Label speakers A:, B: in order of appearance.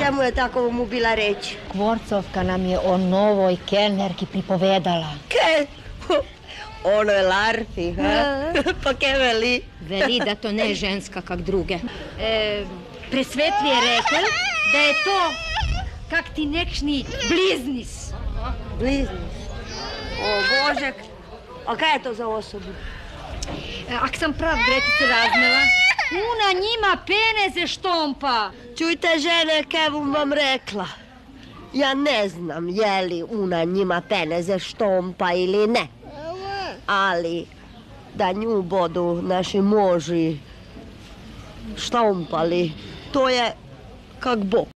A: Čemu je tako mu bila reč?
B: Kvorcovka nam je o novoj kelnerki pripovedala.
A: Ke? Onoj larfi, ha? Pa ke veli?
B: Veli da to ne je ženska kak druge. Presvetli je rekel, da je to kak ti nekšni bliznis.
A: Bliznis? O, Božek. A kaj je to za osobu?
B: Ak sam prav, Gretica razmela, una njima peneze štompa.
A: Čujte, žene, kaj bom vam rekla? Ja ne znam je li una njima peneze štompa ili ne. Ali da nju bodu naši moži štompali, to je kak Bog.